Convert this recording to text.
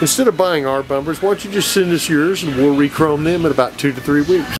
Instead of buying our bumpers, why don't you just send us yours and we'll re-chrome them in about 2 to 3 weeks.